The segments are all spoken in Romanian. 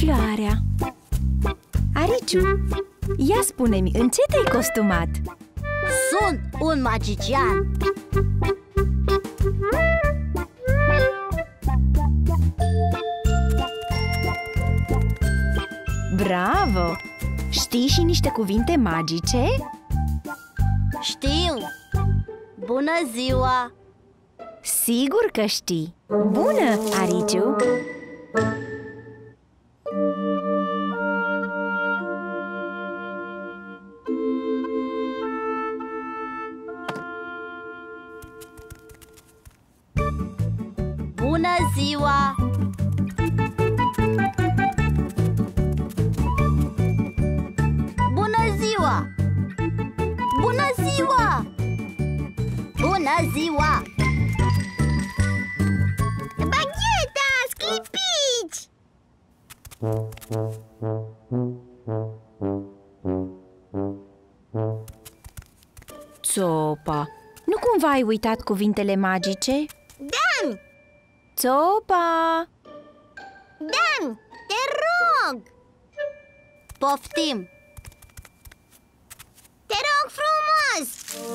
floarea. Ariciu, ia spune-mi, în ce te-ai costumat? Sunt un magician. Bravo! Știi și niște cuvinte magice? Știu. Bună ziua! Sigur că știi! Bună, Ariciu! Bună ziua! Bună ziua! Bună ziua! Bună ziua! Bagheta, sclipici! Țopa, nu cumva ai uitat cuvintele magice? Dan! Țopa! Dan, te rog! Poftim! Te rog frumos!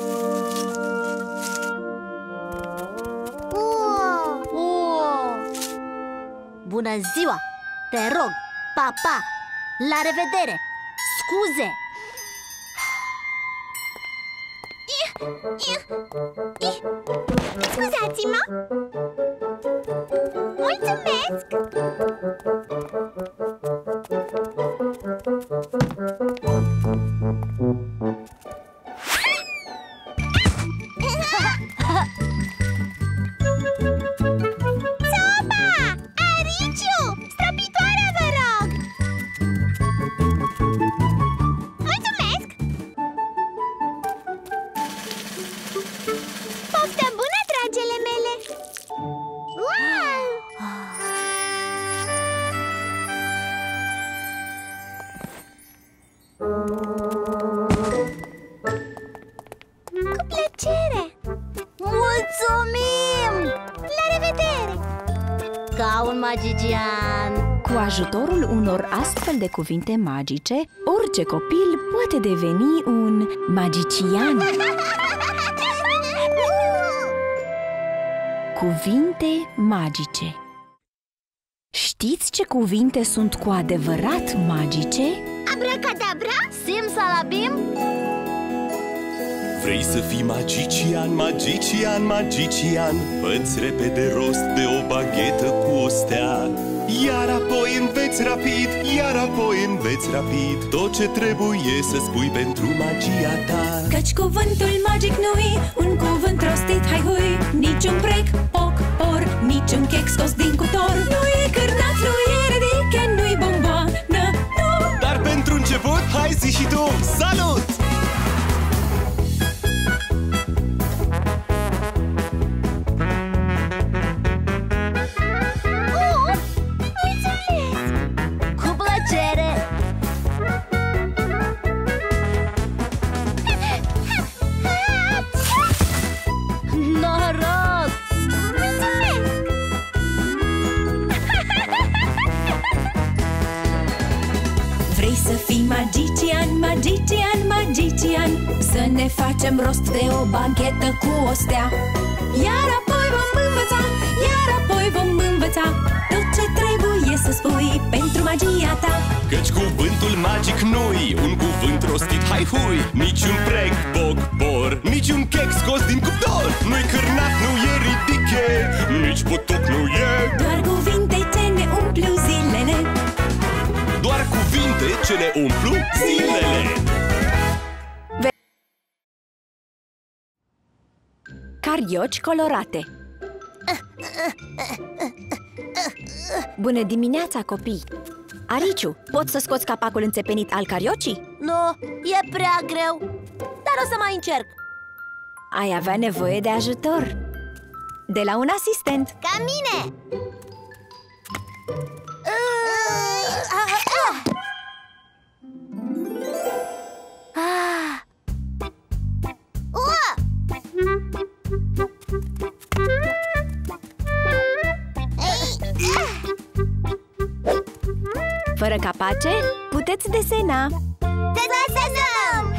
Bună ziua! Te rog! Pa, pa! La revedere! Scuze! Scuzați-mă! Mulțumesc! Țopa! Ariciu! Străbitoare, vă rog! Mulțumesc! Poftă bună, dragele mele! Wow! Cu plăcere! Mulțumim! La revedere! Ca un magician! Cu ajutorul unor astfel de cuvinte magice, orice copil poate deveni un magician. Cuvinte magice. Știți ce cuvinte sunt cu adevărat magice? Abracadabra? Simsalabim? Vrei să fii magician, magician, magician? Fă-ți repede rost de o baghetă cu o stea. Iar apoi înveți rapid, iar apoi înveți rapid tot ce trebuie să spui pentru magia ta. Căci cuvântul magic nu-i un cuvânt rostit, hai hui. Niciun prec, poc, por, niciun chec scos din cuptor. Nu-i cârnat, nu-i ridiche, nu-i bomboană, nu. Dar pentru început, hai zi și tu, salut! Cu plăcere! Noroc! Mulțumesc! Vrei să fii magician, magician, magician? Să ne facem rost de o baghetă cu o stea. Iar apoi vom învăța, iar apoi vom învăța tot ce trebuie să spui pentru magia ta. Căci cuvântul magic nu-i un cuvânt rostit, hai hui. Niciun prec, boc, bor, niciun chec scos din cuptor. Nu-i cârnat, nu e ridiche, nici butuc nu e. Doar cuvinte ce ne umplu zilele. Doar cuvinte ce ne umplu zilele. Carioci colorate. Bună dimineața, copii! Ariciu, poți să scoți capacul înțepenit al cariocii? Nu, e prea greu, dar o să mai încerc. Ai avea nevoie de ajutor de la un asistent. Ca mine! Fără capace, puteți desena. Desenăm!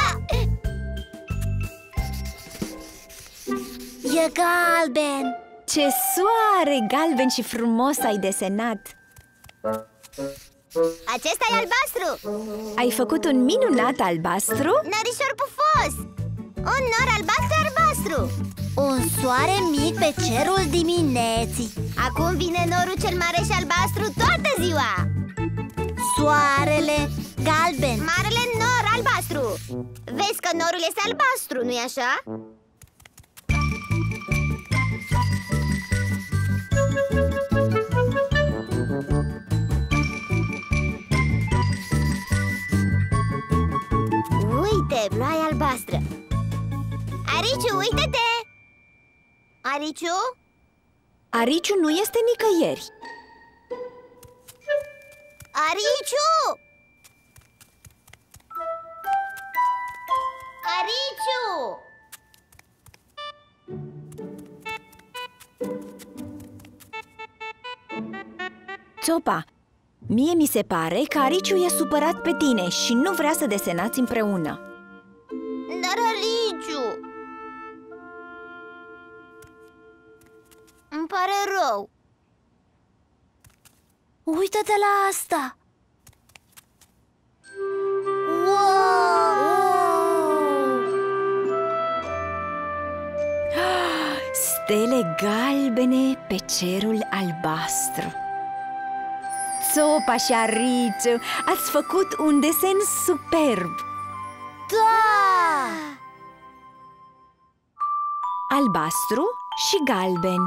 E galben! Ce soare galben și frumos ai desenat! Acesta e albastru! Ai făcut un minunat albastru? Nărișor pufos! Un nor albastru-albastru! Un soare mic pe cerul dimineții. Acum vine norul cel mare și albastru toată ziua. Soarele galben, marele nor albastru. Vezi că norul este albastru, nu-i așa? Uite, ploaia albastră. Ariciu, uite-te! Ariciu? Ariciu nu este nicăieri. Ariciu! Ariciu! Țopa, mie mi se pare că Ariciu e supărat pe tine și nu vrea să desenați împreună. Dar Ariciu! Îmi pare rău. Uită-te la asta! Wow! Stele galbene pe cerul albastru. Țopa și Ariciu, ați făcut un desen superb! Da! Albastru și galben.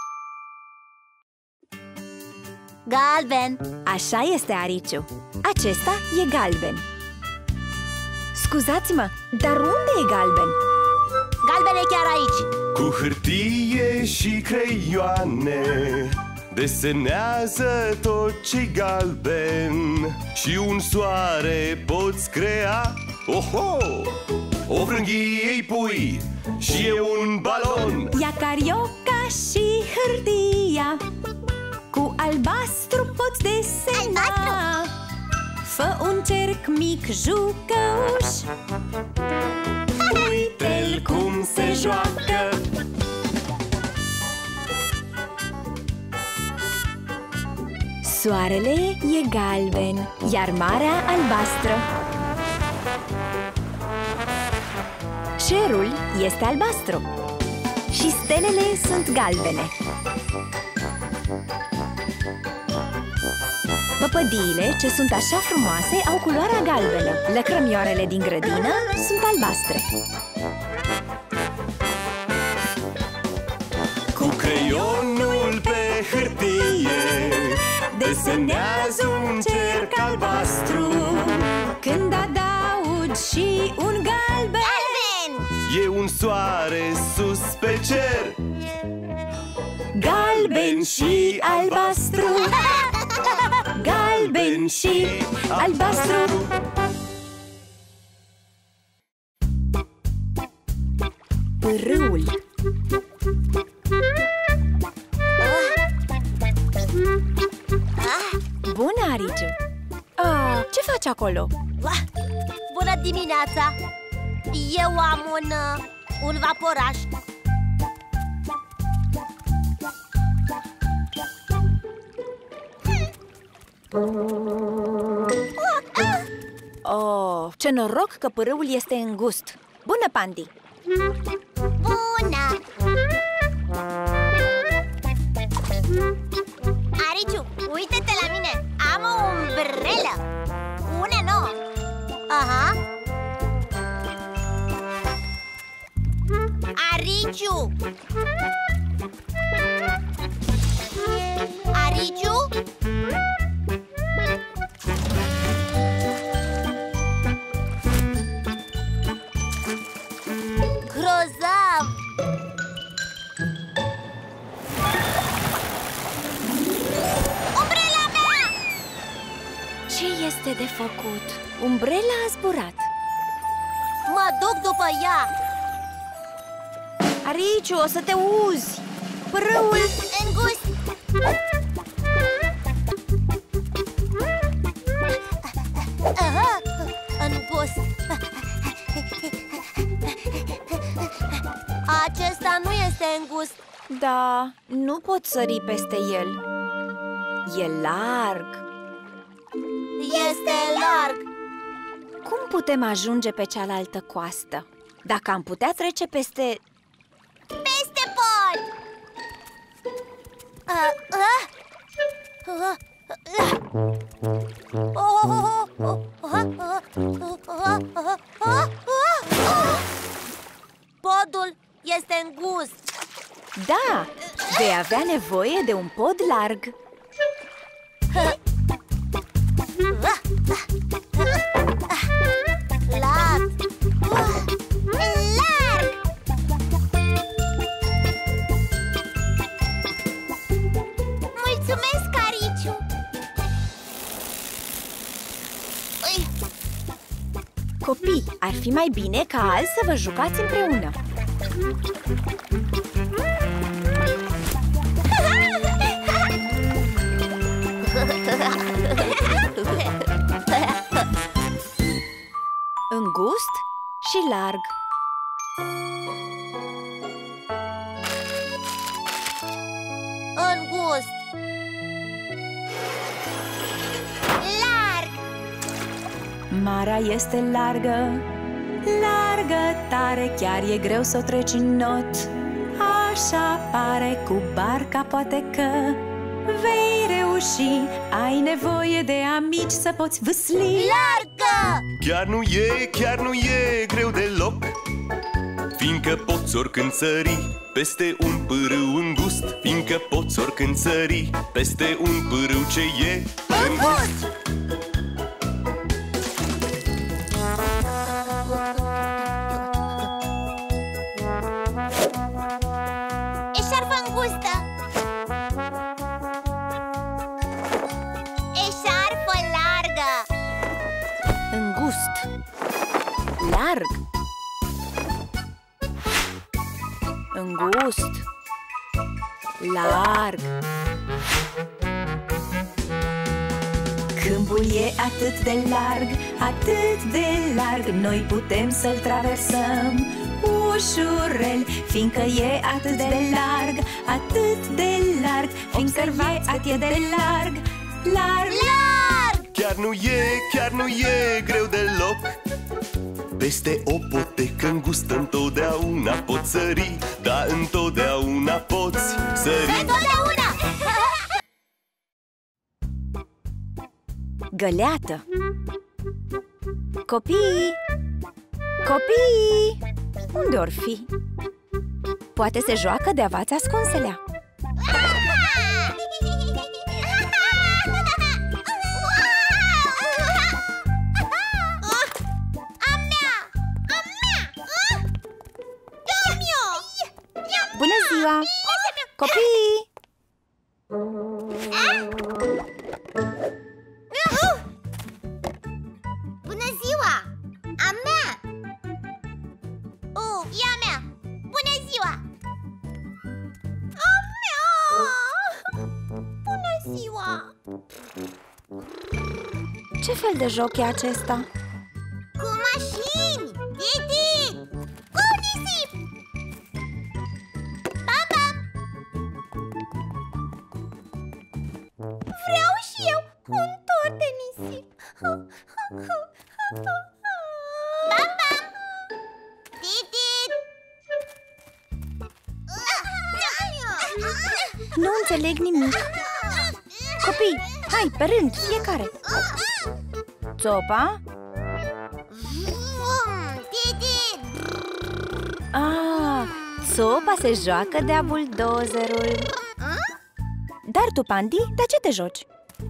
Galben! Așa este, Ariciu. Acesta e galben. Scuzați-mă, dar unde e galben? Galben e chiar aici! Cu hârtie și creioane desenează tot ce-i galben. Și un soare poți crea. Oho! O vrânghie îi pui și e un balon. Ia carioca și hârtia, cu albastru poți desena. Albastru! Fă un cerc mic jucăuș, uite-l cum se joacă. Soarele e galben, iar marea albastră. Cerul este albastru și stelele sunt galbene. Păpădiile, ce sunt așa frumoase, au culoarea galbenă. Lăcrămioarele din grădină sunt albastre. Cu creionul pe hârtie desenează un cerc albastru. Când adaugi și un galben, E un soare sus pe cer, galben și albastru, galben și albastru. Pârâul. Bună, Ariciu! Ce faci acolo? Bună dimineața! Eu am un vaporaj. Oh, ce noroc că pârâul este îngust. Bună, Pandi! Bună! Ariciu, uite-te la mine! Am o umbrelă! Una nouă! Aha! Ariciu! Ariciu? Grozav! Umbrela mea! Ce este de făcut? Umbrela a zburat. Mă duc după ea! Ariciu, o să te uzi! Pârâul! Îngust! Da, nu pot sări peste el. E larg. Este larg. Cum putem ajunge pe cealaltă coastă? Dacă am putea trece peste... Peste pod. Podul este îngust. Da, vei avea nevoie de un pod larg. Larg. Larg. Mulțumesc, Cariciu. Copii, ar fi mai bine ca azi să vă jucați împreună. Îngust și larg. Îngust. Larg. Marea este largă, largă tare, chiar e greu să o treci în not. Așa pare, cu barca poate că vei reuși. Ai nevoie de amici să poți vâsli. Largă. Chiar nu e greu deloc, fiindcă poți oricând sări peste un pârâu îngust. Fiindcă poți oricând sări peste un pârâu ce e îngust. Eșarfă îngustă. Eșarfă largă. Îngust, larg. Îngust, larg. Câmpul e atât de larg, atât de larg, noi putem să-l traversăm ușurel, fiindcă e atât de larg, atât de larg, fiindcă e atât de larg, larg. Larg. Chiar nu e greu deloc, peste o potecă îngustă întotdeauna poți sări. Da, întotdeauna poți sări. Întotdeauna. Găleată. Copii! Copii! Unde or fi? Poate se joacă de avați ascunselea. Bună ziua! Copii! Bună ziua! A mea! E a mea! Bună ziua! A mea! Bună ziua! Ce fel de joc e acesta? Cu mașini! Didi! Cu nisip! Bam, bam! Vreau și eu un tort de nisip! Bam, bam! Didi! Nu înțeleg nimic. Copii, hai, pe rând, fiecare. Țopa? Didi! Ah, Țopa se joacă de-a buldozerul. Dar tu, Pandi, de ce te joci?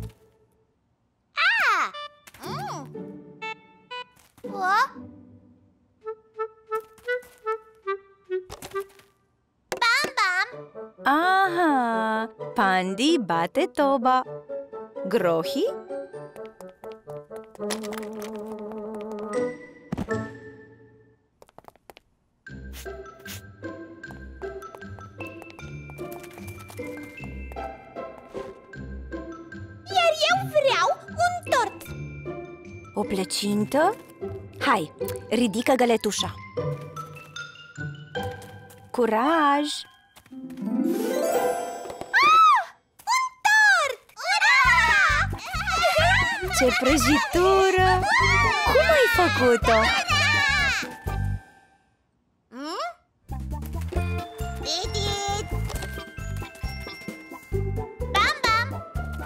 Bam, bam! Aha, Pandi bate toba. Grohi? Iar eu vreau un tort! O plăcintă? Hai, ridică găletușa. Curaj! ce prăjitură! Cum ai făcut-o? Bam, bam!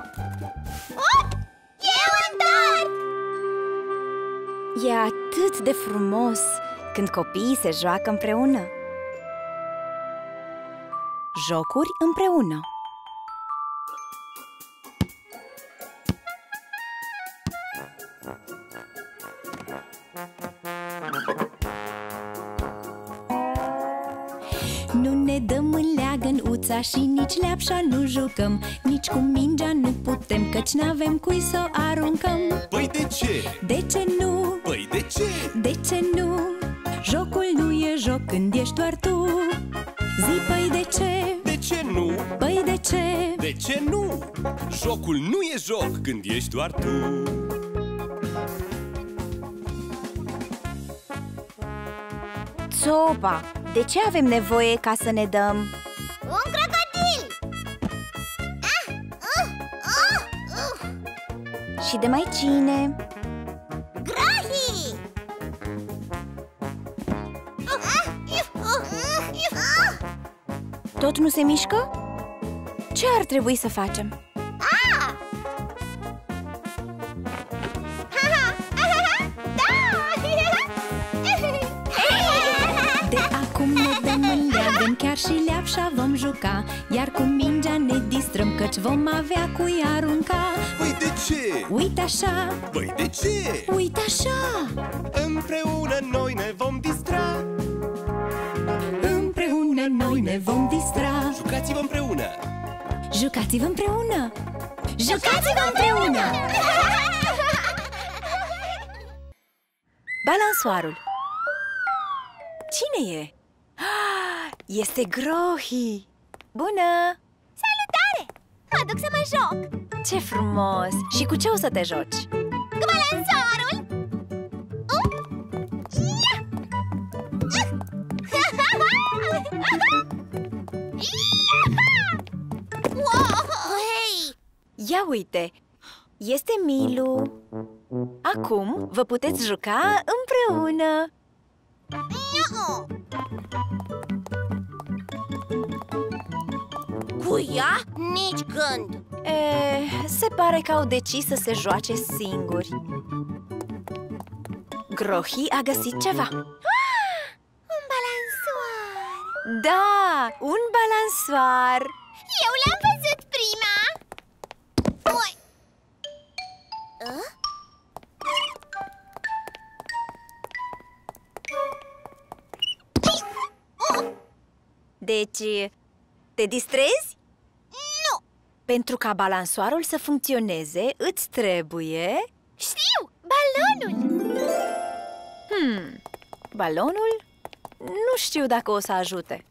E un tort! E atât de frumos când copiii se joacă împreună. Jocuri împreună. Nu ne dăm în leagăn-uța și nici leapșa nu jucăm. Nici cu mingea nu putem, căci n-avem cui să o aruncăm. Păi de ce? De ce nu? Păi de ce? De ce nu? Jocul nu e joc când ești doar tu. Zi, păi de ce? De ce nu? Păi de ce? De ce nu? Jocul nu e joc când ești doar tu. Țopa, de ce avem nevoie ca să ne dăm? Un crocodil! Și de mai cine? Grohi! Tot nu se mișcă? Ce ar trebui să facem? De acum ne dăm în leagăn, chiar și leapșa vom juca. Iar cu mingea ne distrăm, căci vom avea cui arunca. Păi de ce? Uite așa, Păi de ce? uite așa. Împreună noi ne vom distra. Împreună noi ne vom distra. Jucați-vă împreună. Jucați-vă împreună. Jucați-vă împreună. Balansoarul. Cine e? Este Grohi. Bună! Salutare! Mă duc să mă joc! Ce frumos! Și cu ce o să te joci? Cu balansoarul! Hei! Ia uite! Este Milu. Acum vă puteți juca împreună. Cu ea? Nici gând! Se pare că au decis să se joace singuri. Grohi a găsit ceva. Un balansoar! Da, un balansoar. Eu l-am văzut prima! Oi! Deci, te distrezi? Nu! Pentru ca balansoarul să funcționeze, îți trebuie... Știu! Balonul! Balonul? Nu știu dacă o să ajute.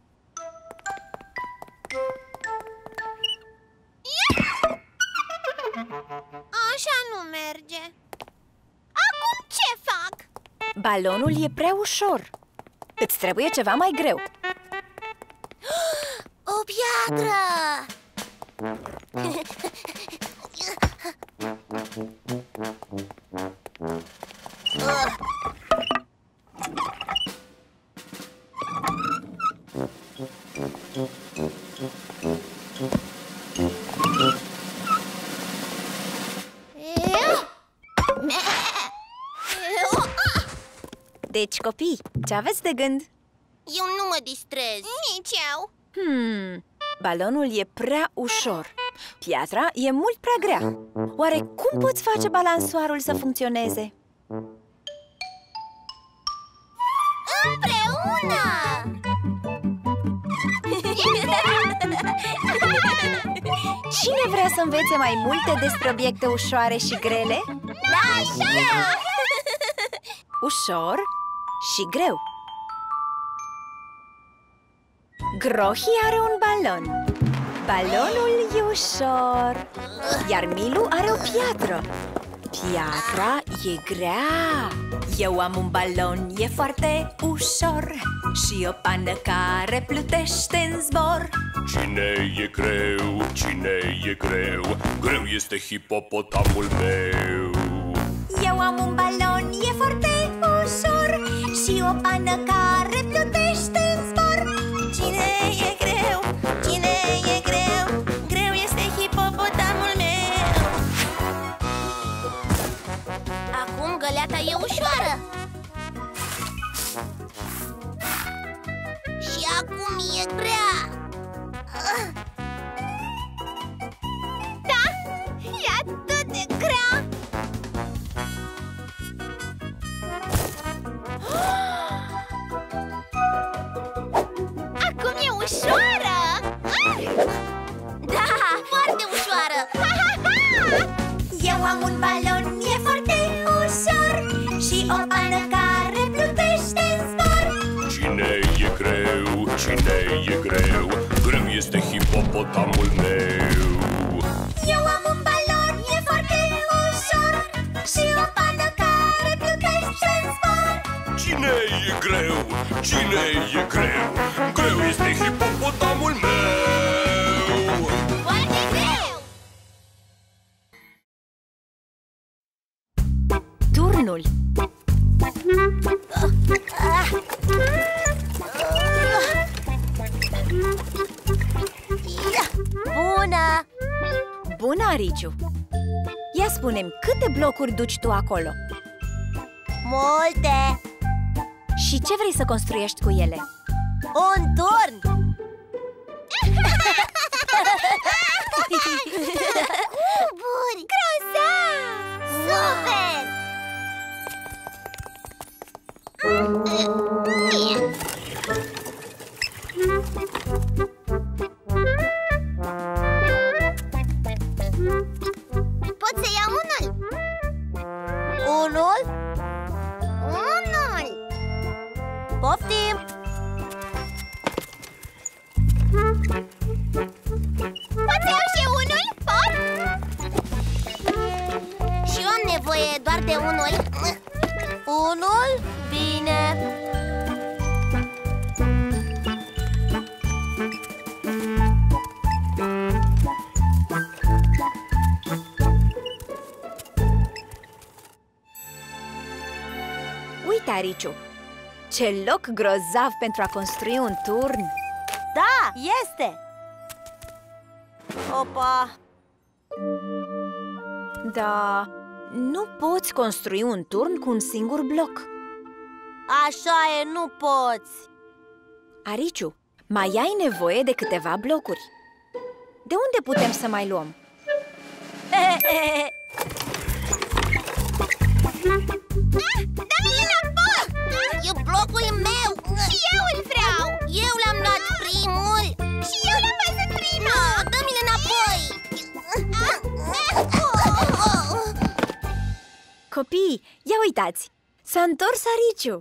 Așa nu merge. Acum ce fac? Balonul e prea ușor. Îți trebuie ceva mai greu. O piatră! Deci, copii, ce aveți de gând? Eu nu mă distrez. Nici eu. Balonul e prea ușor. Piatra e mult prea grea. Oare cum poți face balansoarul să funcționeze? Împreună! Cine vrea să învețe mai multe despre obiecte ușoare și grele? Da, așa! Ușor și greu. Grohi are un balon. Balonul e ușor. Iar Milu are o piatră. Piatra e grea. Eu am un balon, e foarte ușor, și o pană care plutește în zbor. Cine e greu, cine e greu? Greu este hipopotamul meu. Eu am un balon, e foarte ușor, și o pană care plutește în zbor. Cine e greu, cine e greu? Greu este hipopotamul meu. Acum găleata e ușoară. Și acum e grea. Da, e atât de grea. Acum e ușoară. Da, foarte ușoară. Eu am un balon, e foarte ușor, și o pană care plutește în zbor. Cine e greu, cine e greu? Greu este hipopotamul meu. Eu am un balon, e foarte ușor, și o pană care plutește în zbor. Cine e greu, cine e greu? Greu este hipopotamul meu. Foarte greu. Turnul. Bună! Bună, Ariciu! Ia spune-mi, câte blocuri duci tu acolo? Multe! Și ce vrei să construiești cu ele? Un turn! Cuburi! Grozav! Super! Pot să iau unul? Unul? Unul! Poftim! Pot să iau și unul? Pot? Și eu am nevoie doar de unul. Unul? Bine! Uite, Ariciu, ce loc grozav pentru a construi un turn! Da, este! Opa! Da, nu poți construi un turn cu un singur bloc. Așa e, nu poți! Ariciu, mai ai nevoie de câteva blocuri. De unde putem să mai luăm? Dă-mi înapoi! E blocul meu! Și eu îl vreau! Eu l-am luat primul! Și eu l-am văzut prima! Dă-mi înapoi! Copii, ia uitați! S-a întors Ariciu!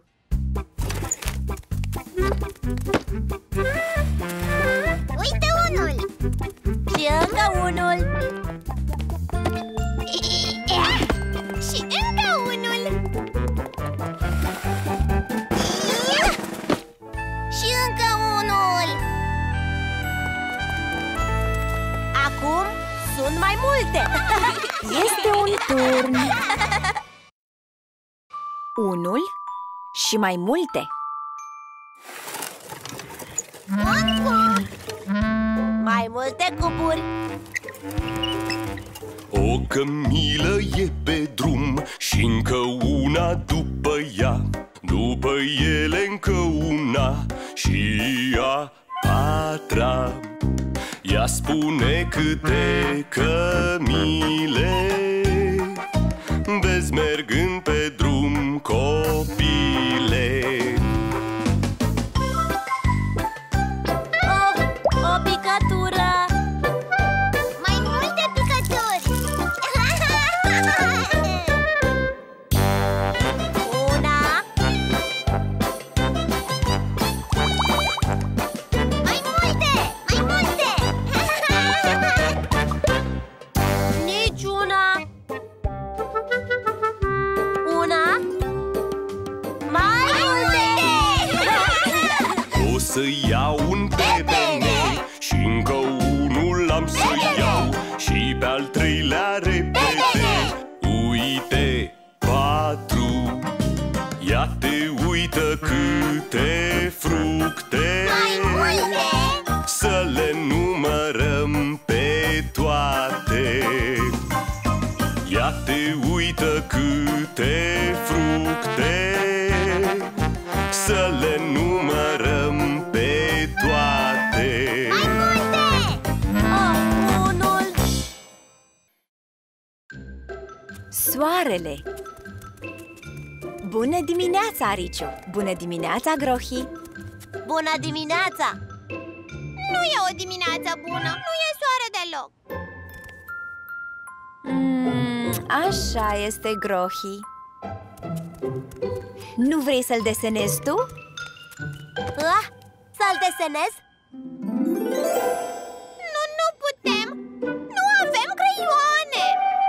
Uite unul! Și încă unul! Și încă unul! Și încă unul! Acum sunt mai multe! Este un turn! Unul și mai multe! Un cub! Mai multe cuburi! O cămilă e pe drum și încă una după ea. După ele încă una și a patra. Ea spune câte cămile vezi mergând pe drum, copile. O picătură! Mai multe picături! Una! Mai multe! Mai multe! Niciuna! să iau un pepene și încă unul am să iau și pe al treilea repede. Uite, 4. Ia te uită câte fructe. Mai multe! Să le numărăm pe toate. Ia te uită câte fructe. Să le numărăm pe toate. Mai multe! Unul! Soarele. Bună dimineața, Ariciu! Bună dimineața, Grohi! Bună dimineața! Nu e o dimineață bună, nu e soare deloc. Așa este, Grohi. Nu vrei să-l desenezi tu? Să-l desenez? Nu putem! Nu avem creioane!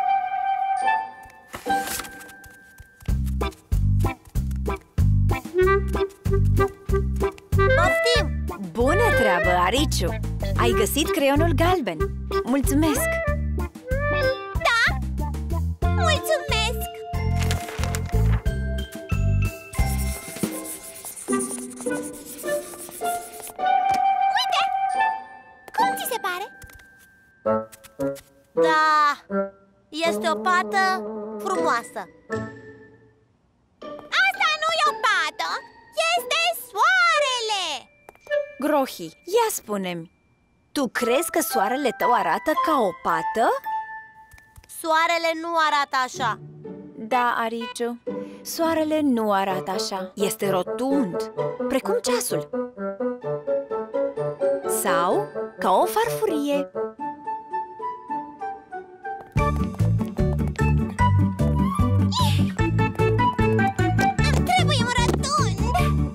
Poftim! Bună treabă, Ariciu! Ai găsit creionul galben. Mulțumesc! Da! Mulțumesc! Uite! Cum ți se pare? Da, este o pată frumoasă. Asta nu e o pată, este soarele! Grohi, ia spune-mi, tu crezi că soarele tău arată ca o pată? Soarele nu arată așa. Da, Ariciu, soarele nu arată așa. Este rotund, precum ceasul. Sau ca o farfurie. Îmi trebuie un rotund!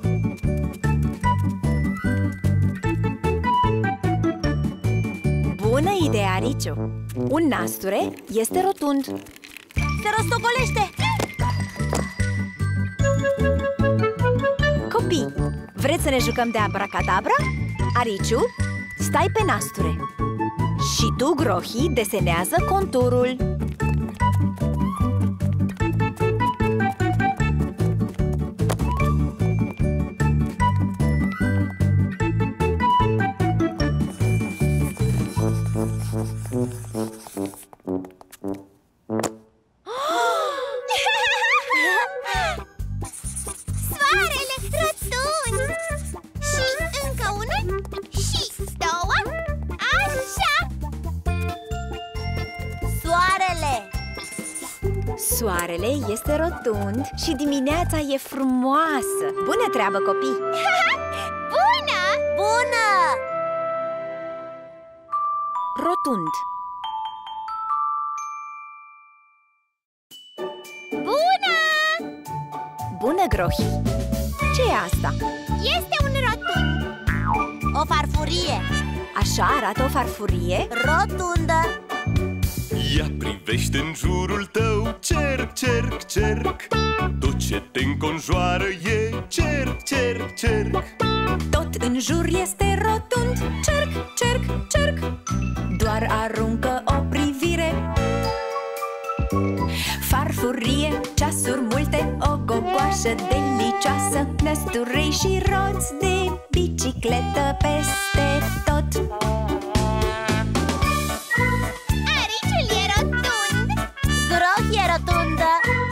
Bună idee, Ariciu! Un nasture este rotund. Se rostogolește! Copii, vreți să ne jucăm de abracadabra? Ariciu, stai pe nasture. Și tu, Grohi, desenează conturul. Soarele rotund! Și încă unul și două. Așa! Soarele! Soarele este rotund și dimineața e frumoasă. Bună treabă, copii! Bună! Bună! Rotund. Bună! Bună, Grohi! Ce e asta? Este un rotund. O farfurie Așa arată o farfurie? rotundă. Ia privește în jurul tău, cerc, cerc, cerc. Tot ce te înconjoară e cerc, cerc, cerc. Tot în jur este rotund. Cerc, cerc, cerc. Doar aruncă o privire. Farfurie, ceasuri multe, o gogoașă delicioasă, năsturei și roți de bicicletă peste tot. Ariciul e rotund. Grohi e rotundă.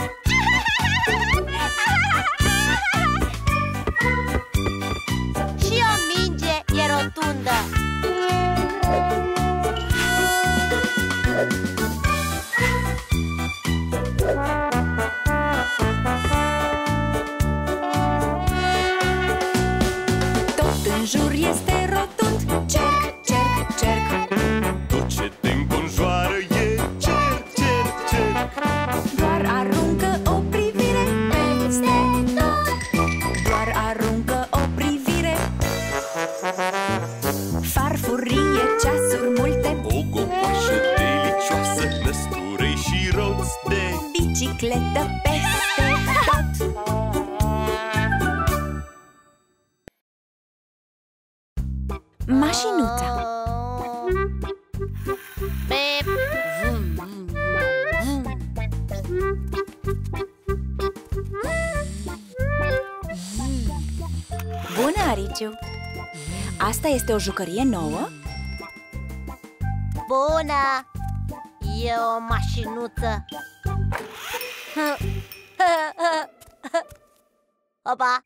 Și o minge e rotundă. Tot în jur este rotund. Cerc, cerc, cerc. Tot ce te înconjoară e cerc, cerc, cerc. Doar aruncă o privire peste tot. Doar aruncă o privire. Farfurie, ceasuri multe, O gogoașă delicioasă, năsturei și roți de bicicletă mașinuța. Bip. Bună, Ariciu! Asta este o jucărie nouă? Bună! E o mașinuță. Opa!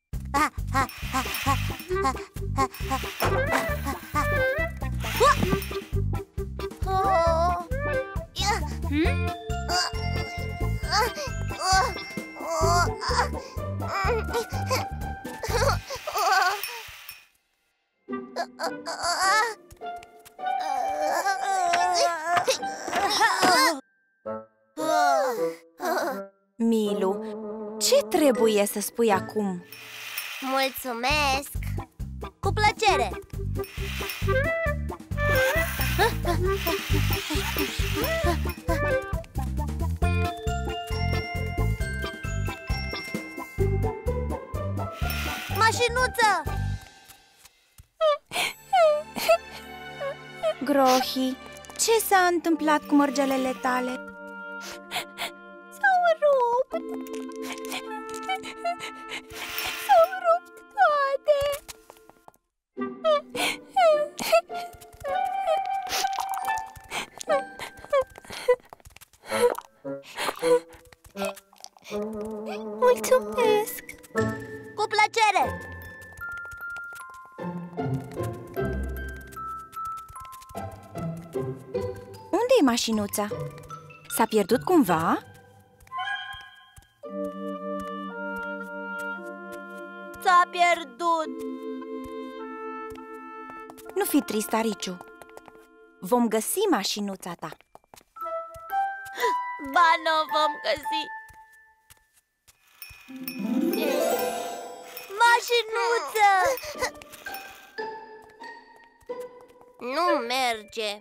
Milu, ce trebuie să spui acum? Mulțumesc! Cu plăcere! Mașinuță! Grohi, ce s-a întâmplat cu mărgelele tale? S-au rupt! S-au rupt toate! Mulțumesc! Cu plăcere! Unde e mașinuța? S-a pierdut cumva? S-a pierdut! Nu fi trist, Ariciu. Vom găsi mașinuța ta. Ba, nu vom găsi! Mașinuță! Nu merge!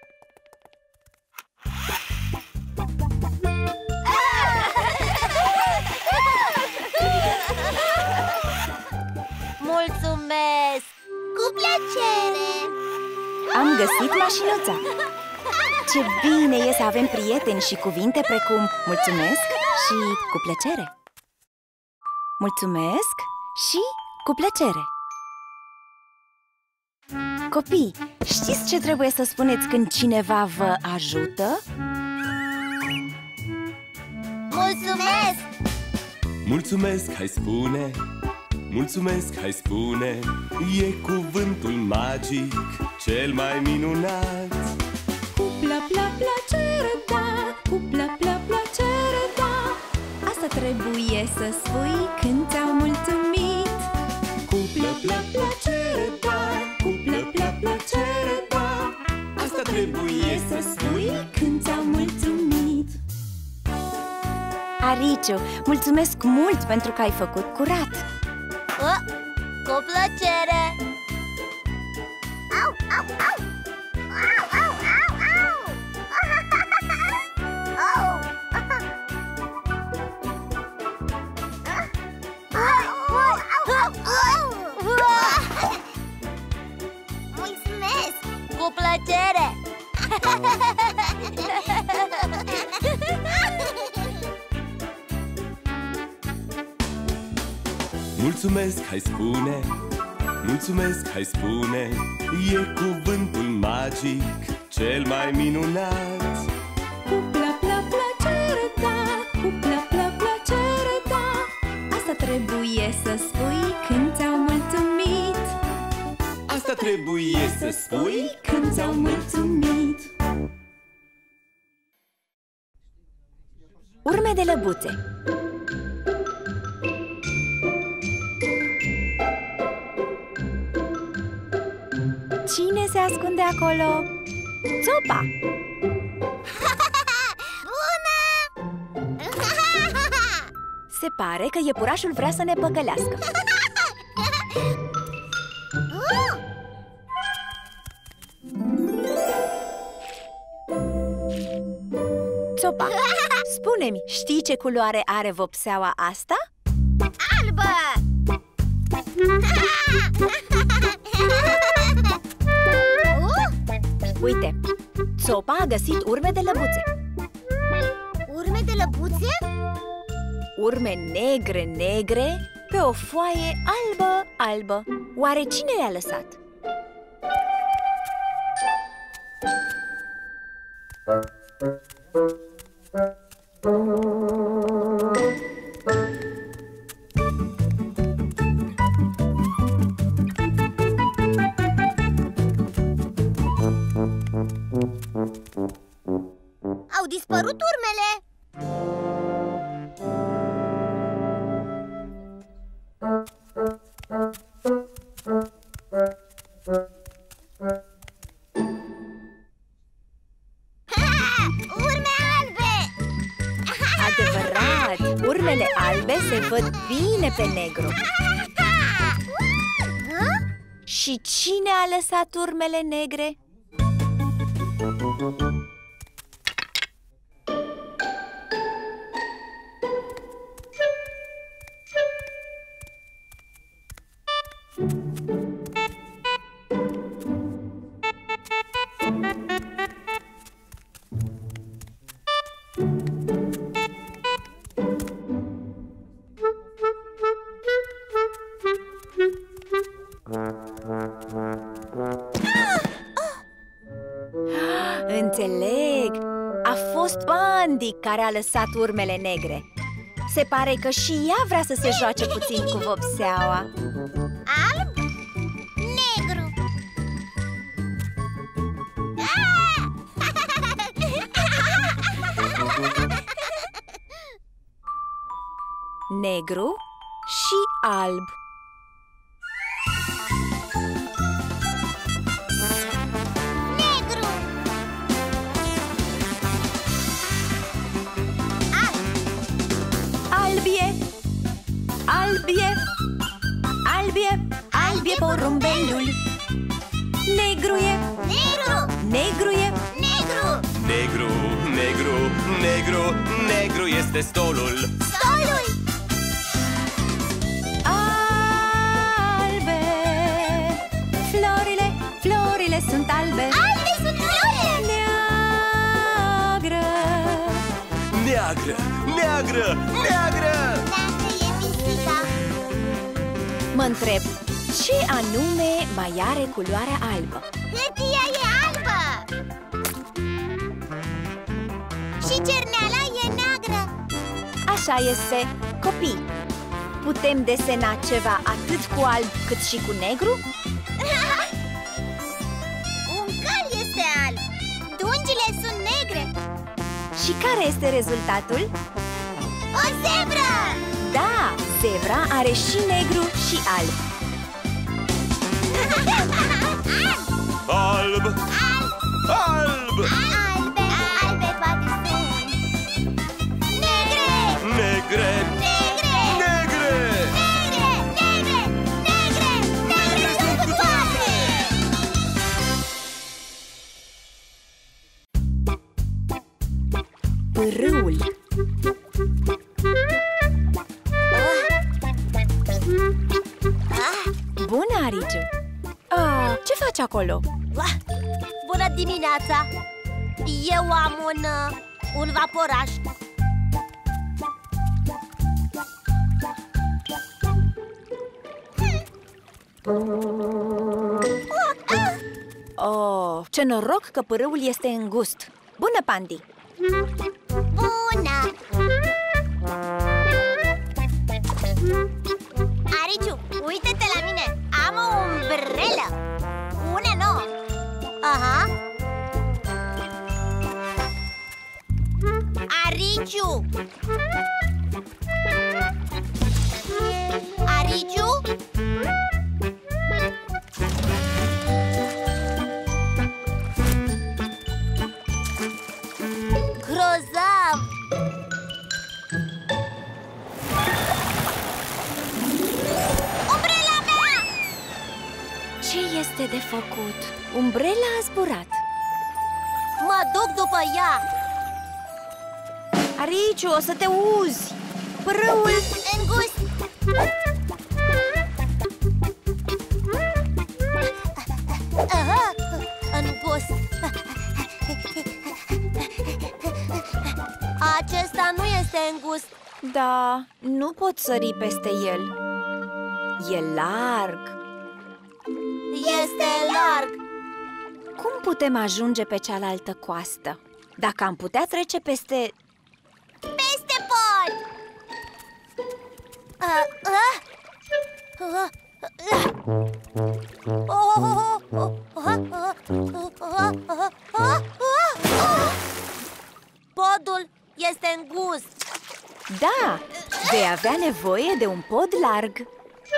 Mulțumesc! Cu plăcere! Am găsit mașinuța! Ce bine e să avem prieteni și cuvinte precum mulțumesc și cu plăcere. Mulțumesc și cu plăcere. Copii, știți ce trebuie să spuneți când cineva vă ajută? Mulțumesc! Mulțumesc, hai spune. Mulțumesc, hai spune. E cuvântul magic cel mai minunat. Cu plăcere, da, cu plăcere, da. Asta trebuie să spui când ți-au mulțumit. Cu plăcere, da, cu plăcere, da. Asta trebuie să spui când ți-au mulțumit. Ariciu, mulțumesc mult pentru că ai făcut curat. Cu plăcere! Au, au, au! Au, au, au, au! Mulțumesc! Cu plăcere! Mulțumesc, hai spune. Mulțumesc, hai spune. E cuvântul magic cel mai minunat. Cu plăcere, da, cu plăcere, da. Asta trebuie să spui când ți-au mulțumit. Asta trebuie să spui când ți-au mulțumit. Urme de lăbuțe. Cine se ascunde acolo? Țopa! Bună! Se pare că iepurașul vrea să ne păcălească. Țopa, spune-mi, știi ce culoare are vopseaua asta? Albă! Uite, Țopa a găsit urme de lăbuțe. Urme de lăbuțe? Urme negre pe o foaie albă. Oare cine le-a lăsat? Au dispărut urmele! Urme albe! Adevărat! Urmele albe se văd bine pe negru. Și cine a lăsat urmele negre? Înțeleg! A fost Bandi care a lăsat urmele negre. Se pare că și ea vrea să se joace puțin cu vopseaua. Alb? Negru? Negru și alb. Negru! Albie porumbelul. Negru e. Negru este stolul. Albe. Florile sunt albe. Albe sunt florile! Neagră! Dacă e pisica. Mă întreb, ce anume mai are culoarea albă? Hârtia e albă! Și cerneala e neagră. Așa este. Copii, putem desena ceva atât cu alb cât și cu negru? Un cal este alb. Dungile sunt negre. Și care este rezultatul? O zebră! Da, zebra are și negru și alb. Albe poate sunt. Negre! Sunt cu toate! Pârâul. Bună, Ariciu! Ce faci acolo? Bună dimineața! Eu am un vaporaș. Oh, ce noroc că pârâul este îngust. Bună, Pandi! Bună! Ariciu, uite-te la mine! Am o umbrelă! Una nouă! Aha! Ariciu! Ariciu? Grozav! Umbrela mea! Ce este de făcut? Umbrela a zburat. Mă duc după ea! Ariciu, o să te uzi! Pârâul! Îngust! Îngust! Ăsta nu este îngust. Da, nu pot sări peste el. E larg. Este larg. Cum putem ajunge pe cealaltă coastă? Dacă am putea trece peste... Peste pod! Podul este îngust. Da, vei avea nevoie de un pod larg.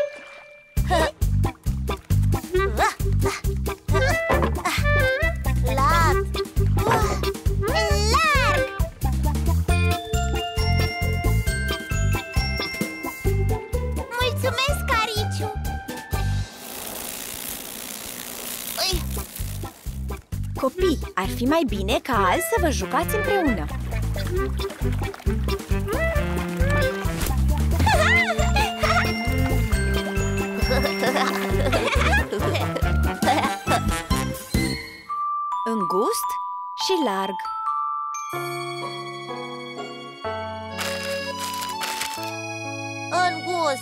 Larg! Larg! Mulțumesc, Cariciu! Ui. Copii, ar fi mai bine ca azi să vă jucați împreună. Îngust și larg. Îngust.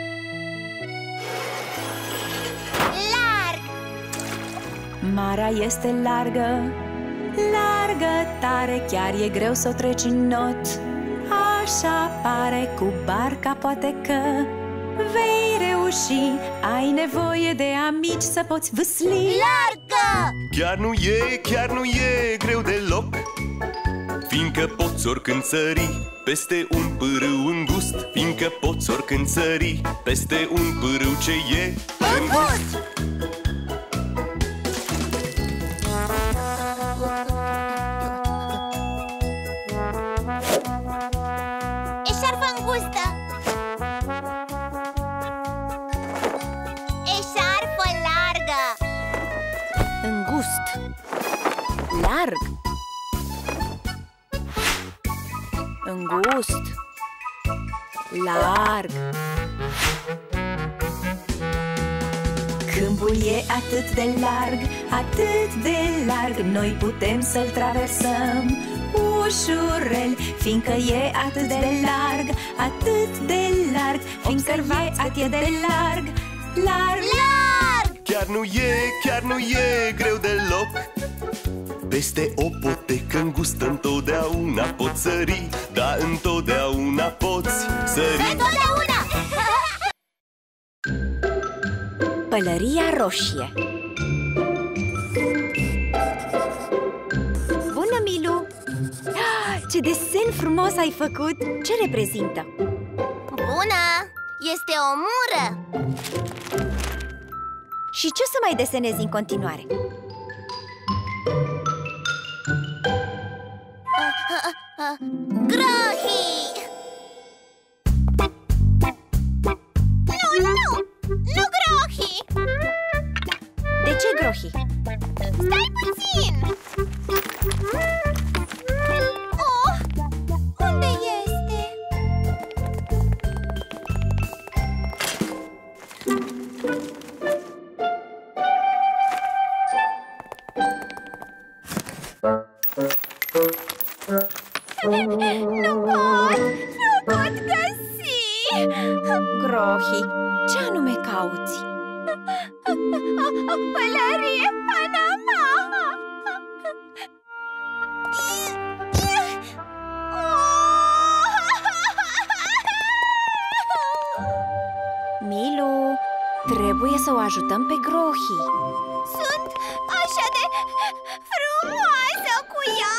Larg. Marea este largă, largă tare, chiar e greu să o treci în not. Așa pare, cu barca poate că vei reuși. Ai nevoie de amici să poți vâsli. Largă! Chiar nu e greu deloc, fiindcă poți oricând sări peste un pârâu îngust. Fiindcă poți oricând sări peste un pârâu ce e îngust. Eșarfă îngustă. Eșarfă largă. Îngust, larg. Îngust, larg. Câmpul e atât de larg, atât de larg, noi putem să-l traversăm ușurel. Fiindcă e atât de larg, atât de larg, fiindcă e atât de larg, larg. Larg! Chiar nu e greu deloc, peste o potecă îngustă întotdeauna poți sări. Da, întotdeauna poți sări. Întotdeauna! Pălăria roșie. Bună, Milu! Ce desen frumos ai făcut! Ce reprezintă? Bună! Este o mură! Și ce o să mai desenezi în continuare? Grohii! Nu grohii! De ce grohii? Stai puțin! Oh, unde este? Nu pot găsi! Grohii, ce anume cauți? Pălărie Panama! Milu, trebuie să o ajutăm pe Grohii. Sunt așa de frumoasă cu ea!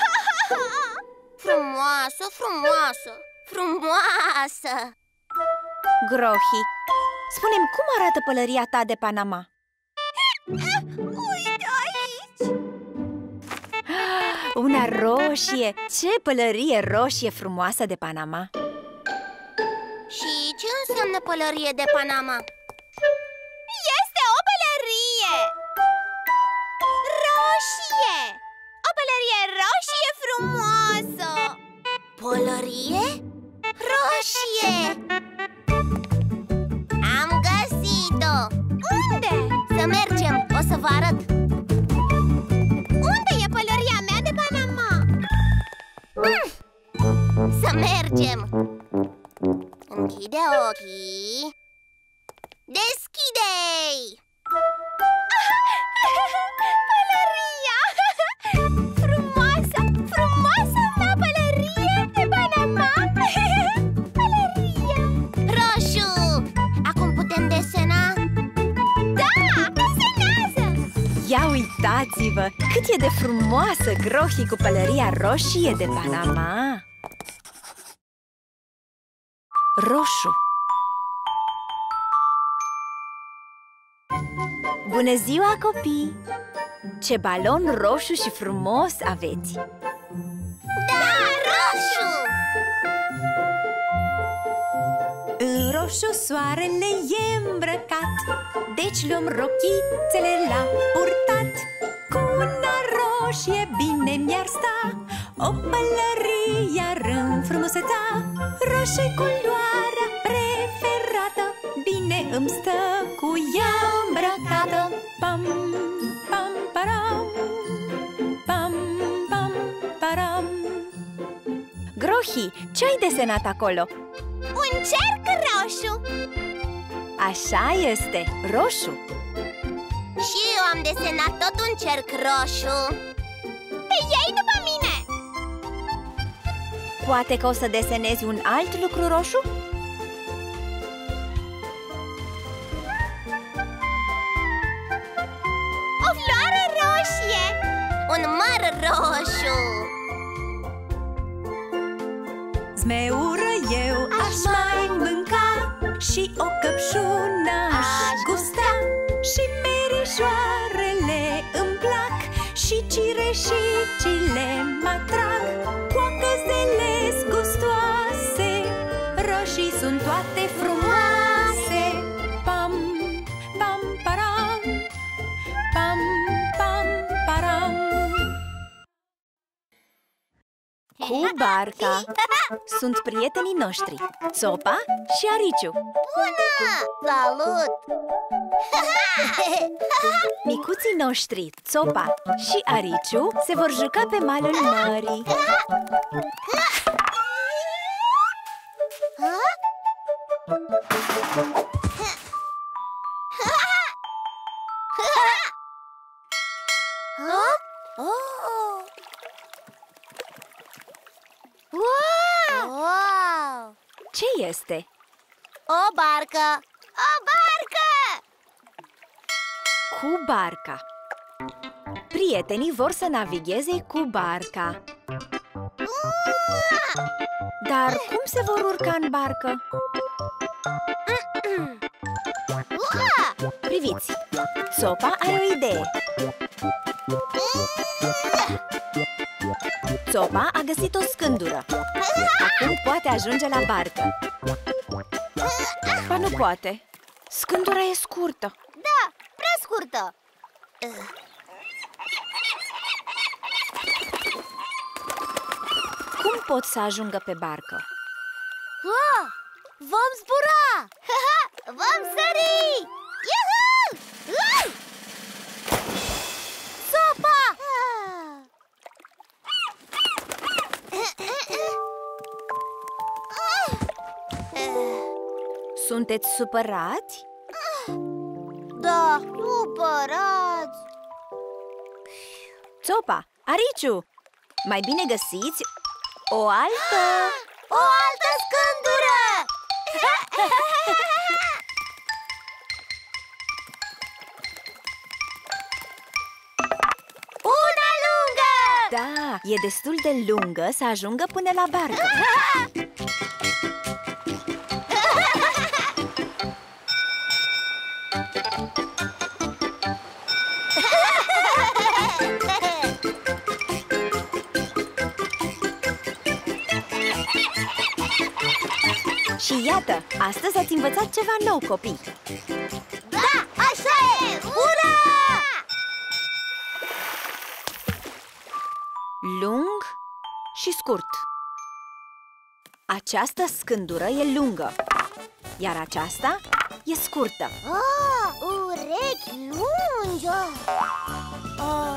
Frumoasă, frumoasă, frumoasă! Grohii, spune-mi, cum arată pălăria ta de Panama? Uite aici! Una roșie! Ce pălărie roșie frumoasă de Panama! Și ce înseamnă pălărie de Panama? Este o pălărie! Roșie! O pălărie roșie frumoasă! Pălărie roșie! Am găsit-o! Unde? Să mergem, o să vă arăt! Unde e pălăria mea de Panama? Să mergem! Închide ochii. Deschide-i! Pălăria! Frumoasă, frumoasă mea pălărie de Panama! Pălăria! Roșu! Acum putem desena? Da! Desenează! Ia uitați-vă! Cât e de frumoasă Grohi cu pălăria roșie de Panama! Roșu. Bună ziua, copii! Ce balon roșu și frumos aveți! Da, roșu! În roșu soarele e îmbrăcat, deci luăm rochițele la purtat. Cu una roșie bine mi-ar sta, o pălărie ar înfrumuseța. Roșie culoarea preferată, bine îmi stă cu ea îmbrăcată. Pam, pam, param, pam, pam, param. Grohi, ce-ai desenat acolo? Un cerc roșu! Așa este, roșu. Și eu am desenat tot un cerc roșu. Pe ei după mine! Poate că o să desenezi un alt lucru roșu? O floare roșie! Un măr roșu! Zmeură eu aș mai mânca și o căpșună aș gusta. Și merișoarele îmi plac și cireșicile mă atrag. Coacăzele gustoase, roșii sunt toate frumoase. Pam, pam, param, pam, pam, param. Cu barca sunt prietenii noștri, Țopa și Ariciu. Bună! Salut! Micuții noștri, Țopa și Ariciu, se vor juca pe malul mării. Wow! Ce este? O barcă! O barcă! Cu barca. Prietenii vor să navigheze cu barca. Dar cum se vor urca în barcă? Priviți! Țopa are o idee. Țopa a găsit o scândură. Acum poate ajunge la barcă. Ba nu poate. Scândura e scurtă. Da, prea scurtă. Cum pot să ajungă pe barcă? Vom zbura! Vom sări! Iuhu! Țopa! Sunteți supărați? Da, supărați! Țopa, Ariciu, mai bine găsiți o altă... O altă scândură! Una lungă! Da, e destul de lungă să ajungă până la barcă. Și iată, astăzi ați învățat ceva nou, copii. Da, așa e! Ura! Lung și scurt. Această scândură e lungă, iar aceasta e scurtă. Urechi lungi!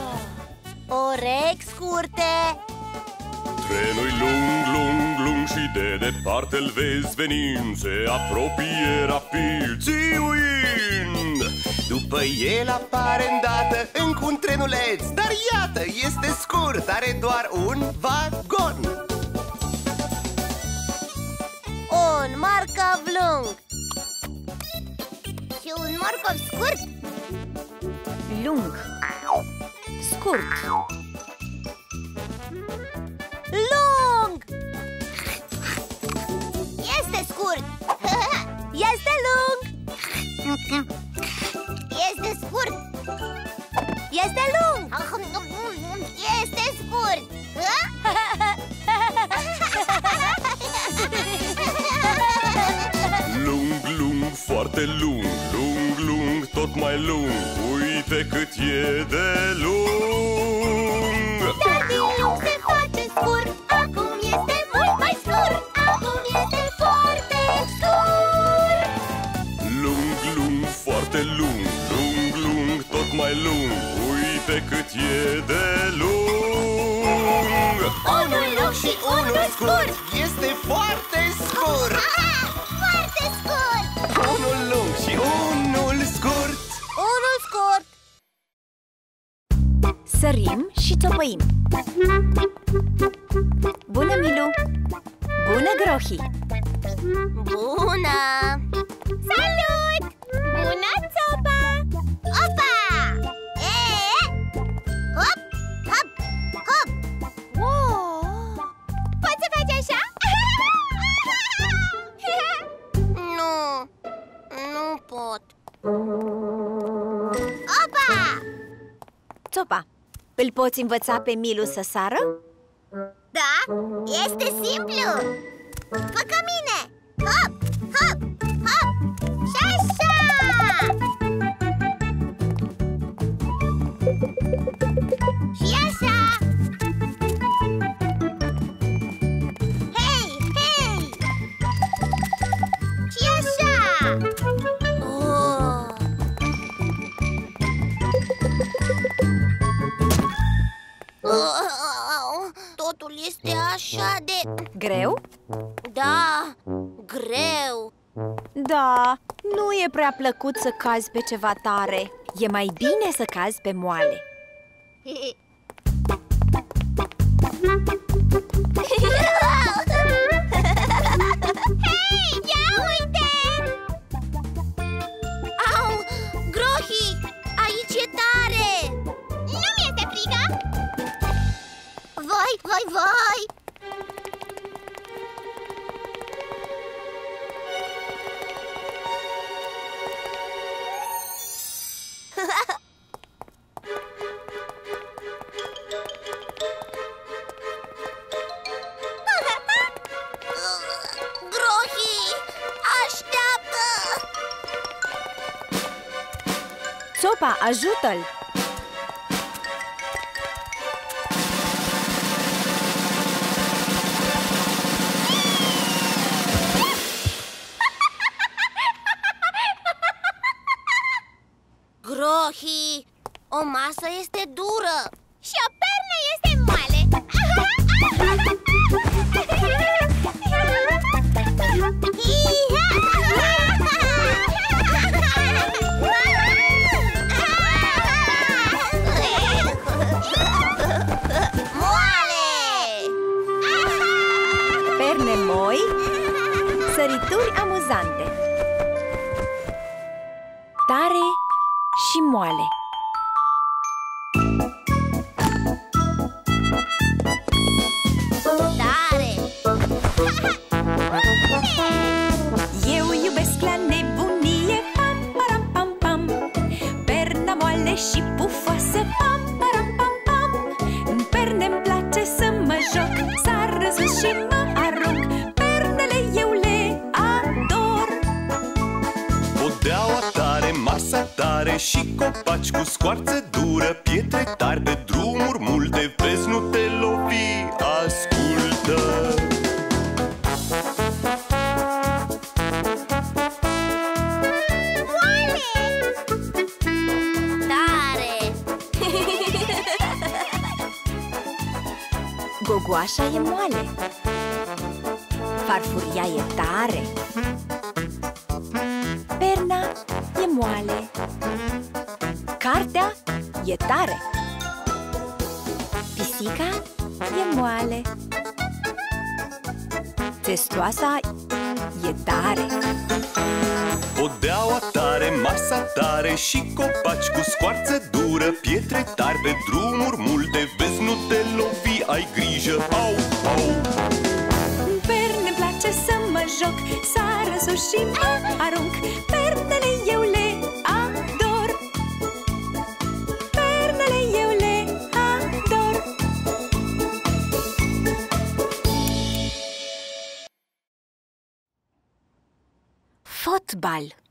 Urechi scurte! Trenul lung, lung, lung și de departe îl vezi venind, se apropie rapid, țiuind. După el apare îndată încă un trenuleț, dar iată, este scurt, are doar un vagon. Un morcov lung și un morcov scurt. Lung, scurt, Lung! Este scurt. Este lung. Este scurt. Este lung. Este scurt. Lung, lung, foarte lung, lung, lung, tot mai lung. Uite cât e de lung. Dar din lung se face scurt. Acum este mult mai scurt. Acum este foarte scurt. Lung, lung, foarte lung, lung, lung, tot mai lung. Uite cât e de lung. Unul lung și unul scurt. Este foarte scurt. Foarte scurt. Unul lung și unul scurt. Unul scurt. sărim și țopăim. Bună, Milu! Bună, Grohi! Bună! Salut! Bună, Țopa! Opa! Hop, hop, hop! Wow! Poți să faci așa? Nu pot. Opa! Țopa, îl poți învăța pe Milu să sară? Da, este simplu. Fă ca mine. Hop, hop, hop. Și așa. Și așa. Hei, hei. Și așa. Oh. Totul este așa de... Greu? Da, greu. Da, nu e prea plăcut să cazi pe ceva tare. E mai bine să cazi pe moale. Hei, ia uite! Au, Grohi, aici e tare! Nu mi-este frică! Vai, vai, vai! Grohi, așteaptă! Țopa, ajută-l! Grohi, o masă este dură și o pernă este moale. Moale! Perne moi, sărituri amuzante. Tare și moale. Tare! Eu iubesc la nebunie, pam, param, pam, pam. Perna moale și pufoasă, pam, param, pam, pam. În perne-mi place să mă joc, sar sus și mă arunc. Pernele eu le ador. Podeaua tare, masa tare și copaci cu scoarță dură, pietre tari pe drumuri multe, vezi, nu te lovi, ascultă. Moale! Tare! Gogoașa e moale. Farfuria e tare. Perna e moale. Cartea e tare. Pisica e moale. Testoasa e tare. Podeaua tare, masa tare și copaci cu scoarță dură, pietre tari pe drumuri multe, vezi, nu te lovi, ai grijă, au, au. Perne-mi place să mă joc, sară sus și mă arunc. Pernele eu le ador. Pernele eu le ador. Fotbal.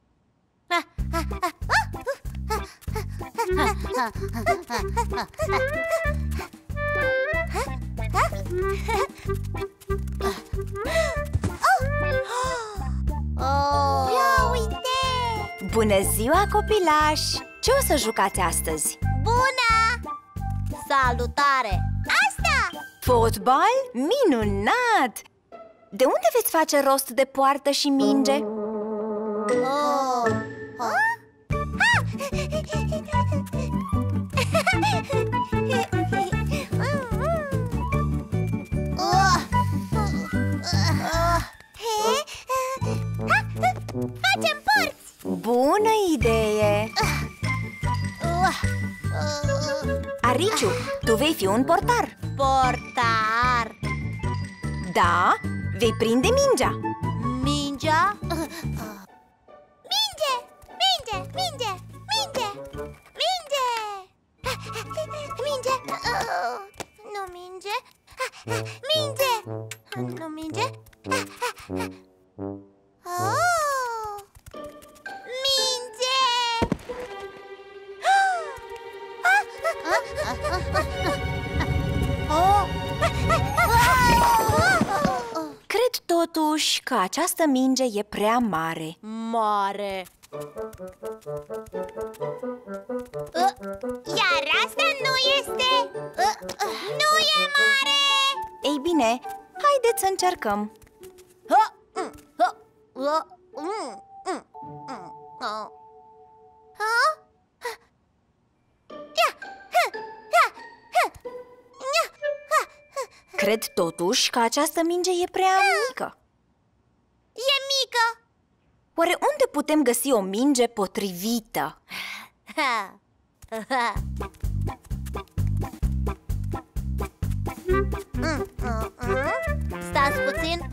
Ia uite! Bună ziua, copilași! Ce o să jucați astăzi? Bună! Salutare! Asta! Fotbal? Minunat! De unde veți face rost de poartă și minge? Oh. Facem porți! Bună idee! Ariciu, tu vei fi un portar. Portar! Da, vei prinde mingea. Mingea? Minge! Minge! Minge! Minge! Minge! Minge! Nu minge! Minge! Nu minge! Minge! Cred totuși că această minge e prea mare. Mare! Iar asta nu este! Nu e mare! Ei bine, haideți să încercăm. Cred totuși că această minge e prea mică. E mică! Oare unde putem găsi o minge potrivită? Stați puțin.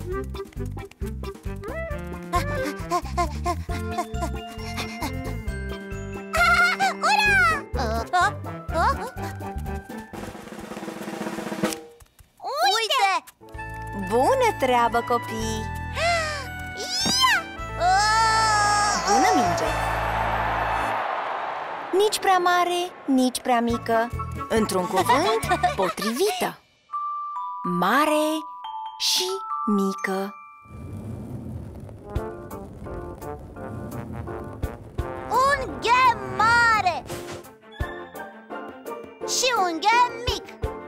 Uite! Bună treabă, copii! Bună minge! Nici prea mare, nici prea mică. Într-un cuvânt, potrivită. Mare și mică. Un ghem mare și un ghem mic.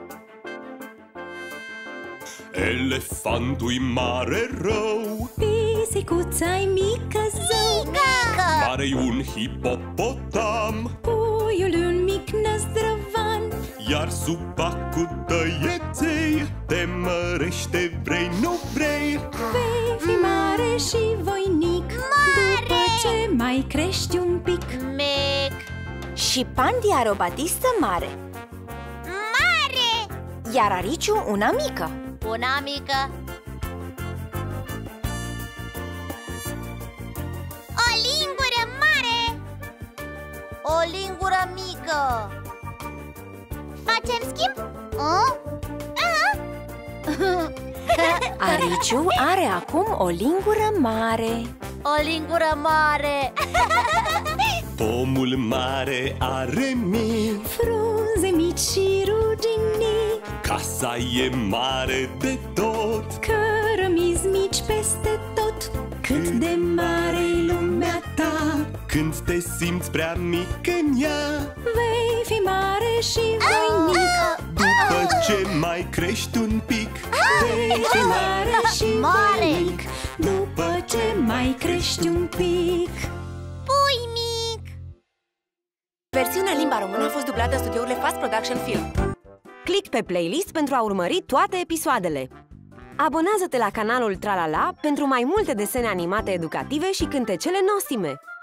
Elefantul-i mare rău, Pisicuța-i mică zău. Mică! mare-i un hipopotam, Puiul un mic năzdrăvan. iar supacul tăieței te mărește, vrei, nu vrei. Vei fi mare și voinic, Mare! după ce mai crești un pic. Mic! Și Pandi are o batistă mare, Mare! iar Ariciu una mică. Una mică. O lingură mare. O lingură mică. Facem schimb? Ariciu are acum o lingură mare. O lingură mare. Pomul mare are mii, Frunze mici și ruginii, casa e mare de tot. cărămizi mici peste tot. Cât de mare-i lumea ta, Când te simți prea mic în ea, vei fi mare și voinic. după ce mai crești un pic, Vei fi mare și Mare! voinic. După ce mai crești un pic. Pui mic! Versiunea în limba română a fost dublată în studiourile Fast Production Film. Click pe playlist pentru a urmări toate episoadele. Abonează-te la canalul Tralala pentru mai multe desene animate educative și cântecele nostime.